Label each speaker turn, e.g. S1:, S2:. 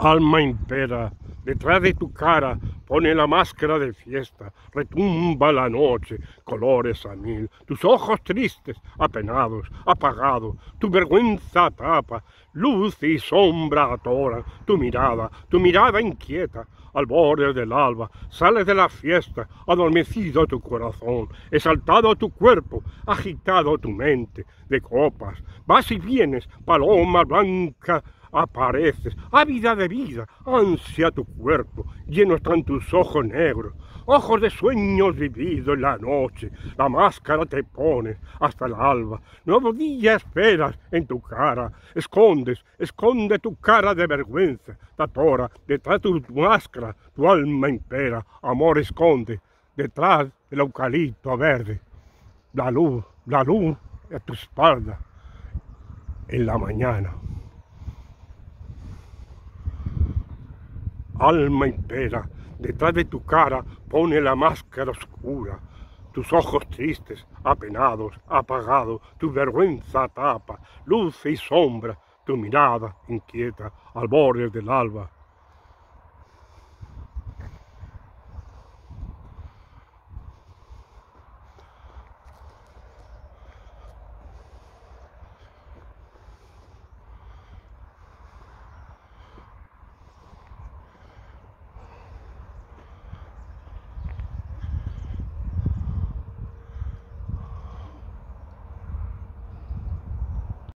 S1: Alma impera, detrás de tu cara pone la máscara de fiesta, retumba la noche, colores a mil, tus ojos tristes, apenados, apagados, tu vergüenza tapa, luz y sombra atoran, tu mirada inquieta, al borde del alba, sales de la fiesta, adormecido tu corazón, exaltado tu cuerpo, agitado tu mente, de copas, vas y vienes, paloma blanca, apareces, ávida de vida, ansia tu cuerpo, llenos están tus ojos negros, ojos de sueños vividos en la noche, la máscara te pones hasta el alba, nuevo día esperas en tu cara, esconde tu cara de vergüenza, tatora, detrás de tu máscara, tu alma impera, amor esconde, detrás del eucalipto verde, la luz a tu espalda, en la mañana. Alma impera, detrás de tu cara pone la máscara oscura, tus ojos tristes, apenados, apagados, tu vergüenza tapa, luz y sombra, tu mirada inquieta al borde del alba.